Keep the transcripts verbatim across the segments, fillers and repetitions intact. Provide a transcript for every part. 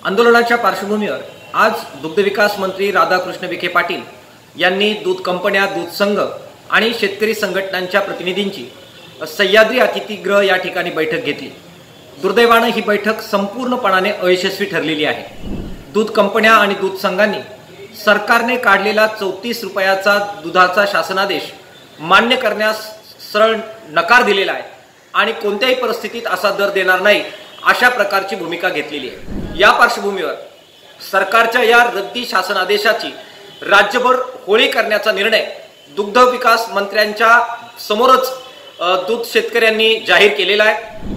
आंदोलनाच्या पार्श्वभूमीवर आज दुग्धविकास मंत्री राधाकृष्ण विखे पाटील यांनी दूध कंपन्या, दूध संघ आणि शेतकरी संघटनांच्या प्रतिनिधींची सह्याद्री अतिथीगृह या ठिकाणी बैठक घेतली। दुर्दैवाने ही बैठक संपूर्णपणाने अयशस्वी ठरलेली आहे। दूध कंपन्या आणि दूध संघांनी सरकारने काढलेला चौतीस रुपयाचा दुधाचा शासनादेश मान्य करण्यास सरळ नकार दिलेला आहे आणि कोणत्याही परिस्थितीत असा दर देणार नाही अशा प्रकारची भूमिका घेतलेली आहे। या पार्श्वभूमीवर सरकारच्या या रद्दी शासनादेशाची राज्यभर होळी करण्याचा निर्णय दुग्ध विकास मंत्र्यांच्या समोरच दूध शेतकऱ्यांनी जाहीर केलेला आहे।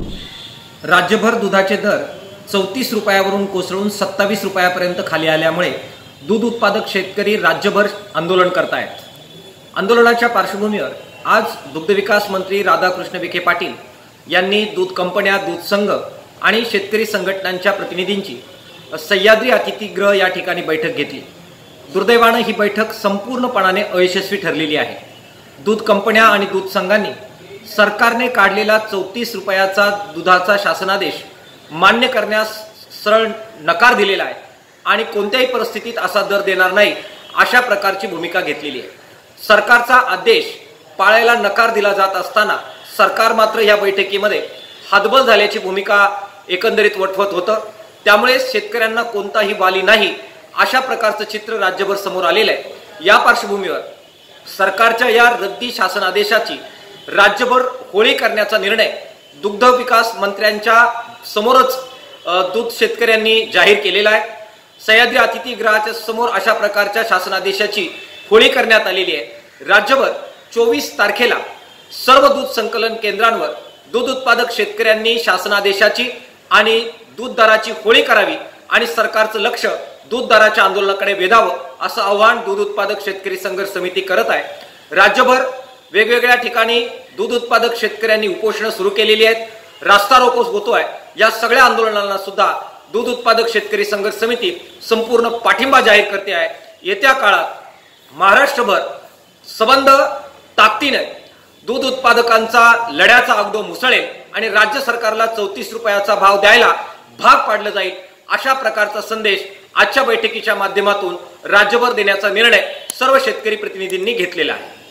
राज्यभर दुधाचे दर चौतीस रुपयावरून कोसळून सत्तावीस रुपयापर्यंत खाली आल्यामुळे दूध उत्पादक शेतकरी राज्यभर आंदोलन करत आहेत। आंदोलनाच्या पार्श्वभूमीवर आज दुग्धविकास मंत्री राधाकृष्ण विखे पाटील यांनी दूध कंपन्या, दूध संघ आणि शेतकरी संघटनांच्या प्रतिनिधींची सह्याद्री अतिथीगृह या ठिकाणी बैठक घेतली। दुर्दैवाने ही बैठक संपूर्णपणाने अयशस्वी ठरलेली आहे। दूध कंपन्या आणि दूध संघांनी सरकारने काढलेला चौतीस रुपयाचा दुधाचा शासनादेश मान्य करण्यास सरळ नकार दिलेला आहे आणि कोणत्याही परिस्थितीत असा दर देणार नाही अशा प्रकारची भूमिका घेतलेली आहे। सरकारचा आदेश पाळायला नकार दिला जात असताना सरकार मात्र या बैठकीमध्ये हातबल झाल्याची भूमिका एकंदरीत वठवत होतं। त्यामुळे शेतकऱ्यांना कोणताही वाली नाही अशा प्रकारचं चित्र राज्यभर समोर आलेलं आहे। या पार्श्वभूमीवर सरकारच्या या रद्दी शासनादेशाची राज्यभर होळी करण्याचा निर्णय दुग्ध विकास मंत्र्यांच्या समोरच दूध शेतकऱ्यांनी जाहीर केलेला आहे। सह्याद्री अतिथीगृहाच्या समोर अशा प्रकारच्या शासनादेशाची होळी करण्यात आलेली आहे। राज्यभर चोवीस तारखेला सर्व दूध संकलन केंद्रांवर दूध उत्पादक शेतकऱ्यांनी शासनादेशाची आणि दूध दराची होळी करावी आणि सरकारचं लक्ष दूध दराच्या आंदोलनाकडे वेधावं असं आवाहन दूध उत्पादक शेतकरी संघर्ष समिती करत आहे। राज्यभर वेगवेगळ्या ठिकाणी दूध उत्पादक शेतकऱ्यांनी उपोषण सुरू केलेली आहेत, रास्ता रोको होतोय। या सगळ्या आंदोलनांना सुद्धा दूध उत्पादक शेतकरी संघर्ष समिती संपूर्ण पाठिंबा जाहीर करते आहे। येत्या काळात महाराष्ट्रभर सबंध ताकदीने दूध उत्पादकांचा लढ्याचा अगदो मुसळेल आणि राज्य सरकारला चौतीस रुपयाचा भाव द्यायला भाग पाडलं जाईल अशा प्रकारचा संदेश आजच्या बैठकीच्या माध्यमातून राज्यभर देण्याचा निर्णय सर्व शेतकरी प्रतिनिधींनी घेतलेला आहे।